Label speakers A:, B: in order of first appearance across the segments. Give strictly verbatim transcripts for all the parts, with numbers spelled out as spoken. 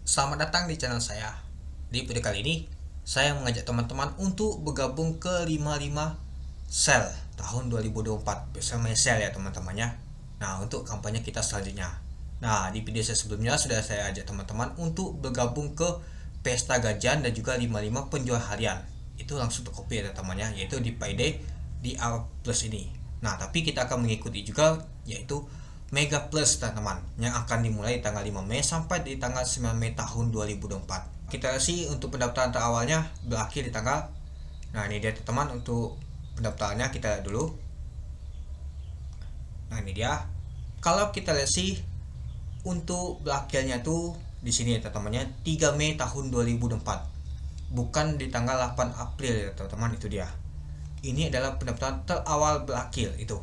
A: Selamat datang di channel saya. Di video kali ini, saya mengajak teman-teman untuk bergabung ke lima puluh lima sale tahun dua ribu dua puluh empat bersama sale ya teman-temannya. Nah, untuk kampanye kita selanjutnya. Nah, di video saya sebelumnya sudah saya ajak teman-teman untuk bergabung ke pesta gajian dan juga lima puluh lima penjual harian. Itu langsung terkopi ya teman-temannya, yaitu di Payday di A Plus ini. Nah, tapi kita akan mengikuti juga yaitu Mega Plus teman-teman yang akan dimulai tanggal lima Mei sampai di tanggal sembilan Mei tahun dua ribu dua puluh empat. Kita sih untuk pendaftaran terawalnya berakhir di tanggal. Nah, ini dia teman-teman untuk pendaftarannya kita lihat dulu. Nah, ini dia. Kalau kita lihat sih untuk berakhirnya tuh di sini ya teman-temannya tiga Mei tahun dua ribu dua puluh empat. Bukan di tanggal delapan April ya teman-teman, itu dia. Ini adalah pendaftaran terawal berakhir itu.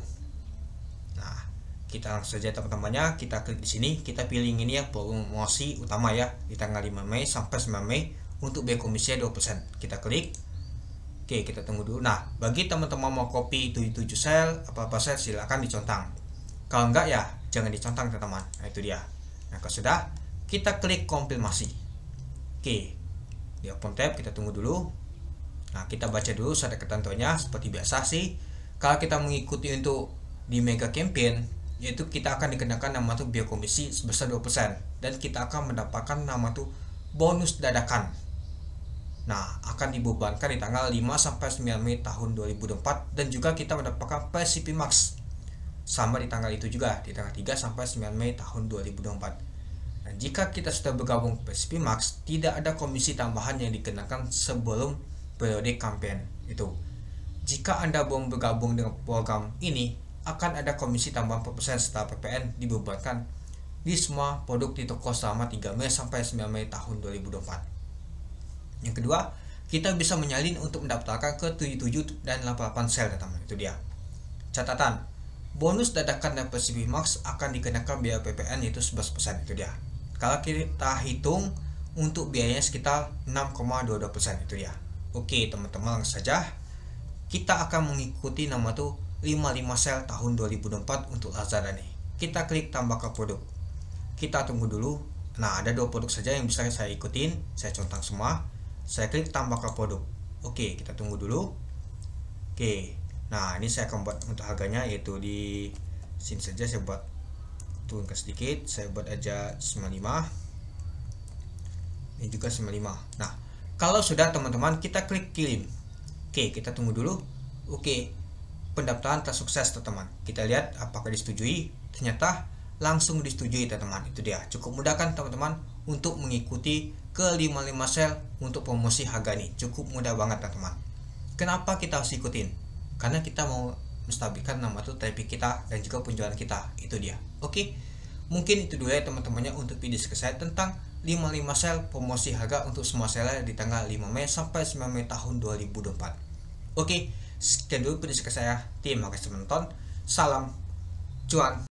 A: Nah, kita langsung saja teman-temannya, kita klik di sini, kita pilih ini ya promosi utama ya di tanggal lima Mei sampai sembilan Mei untuk biaya komisi dua persen. Kita klik. Oke, kita tunggu dulu. Nah, bagi teman-teman mau copy tujuh puluh tujuh sel apa-apa sel silakan dicontang. Kalau enggak ya jangan dicontang teman-teman. Nah, itu dia. Nah, kalau sudah, kita klik konfirmasi. Oke. Di open tab kita tunggu dulu. Nah, kita baca dulu syarat ketentuannya seperti biasa sih. Kalau kita mengikuti untuk di mega campaign, yaitu kita akan dikenakan nama tuh biaya komisi sebesar dua persen dan kita akan mendapatkan nama tuh bonus dadakan. Nah, akan dibebankan di tanggal lima sampai sembilan Mei tahun dua ribu dua puluh empat dan juga kita mendapatkan P C P Max sama di tanggal itu juga di tanggal tiga sampai sembilan Mei tahun dua ribu dua puluh empat. Dan jika kita sudah bergabung P C P Max, tidak ada komisi tambahan yang dikenakan sebelum periode kampanye itu. Jika Anda belum bergabung dengan program ini, akan ada komisi tambahan empat persen setelah P P N dibebankan di semua produk di toko selama tiga Mei sampai sembilan Mei tahun dua ribu dua puluh empat. Yang kedua, kita bisa menyalin untuk mendaftarkan ke tujuh puluh tujuh dan delapan puluh delapan sel teman-teman. Itu dia. Catatan, bonus dadakan dan P C P Max akan dikenakan biaya P P N yaitu sebelas persen. Itu dia. Kalau kita hitung untuk biayanya sekitar enam koma dua dua persen. Itu dia. Oke teman-teman, langsung saja kita akan mengikuti nama tuh lima puluh lima sel tahun dua ribu dua puluh empat untuk Lazada nih. Kita klik tambahkan produk. Kita tunggu dulu. Nah, ada dua produk saja yang bisa saya ikutin. Saya contang semua. Saya klik tambahkan produk. Oke, kita tunggu dulu. Oke. Nah, ini saya akan buat untuk harganya yaitu di sini saja saya buat turunkan sedikit. Saya buat aja sembilan puluh lima. Ini juga sembilan puluh lima. Nah, kalau sudah teman-teman, kita klik kirim. Oke, kita tunggu dulu. Oke. Pendaftaran telah sukses teman-teman. Kita lihat apakah disetujui. Ternyata langsung disetujui teman-teman. Itu dia. Cukup mudah kan teman-teman untuk mengikuti ke lima puluh lima sel untuk promosi harga ini. Cukup mudah banget teman-teman. Kenapa kita harus ikutin? Karena kita mau menstabilkan nama tuh traffic kita dan juga penjualan kita. Itu dia. Oke. Mungkin itu dulu ya teman-temannya untuk video saya tentang lima puluh lima sel promosi harga untuk semua seller di tanggal lima Mei sampai sembilan Mei tahun dua ribu dua puluh empat. Oke. Sekian dulu video saya. Terima kasih menonton. Salam cuan.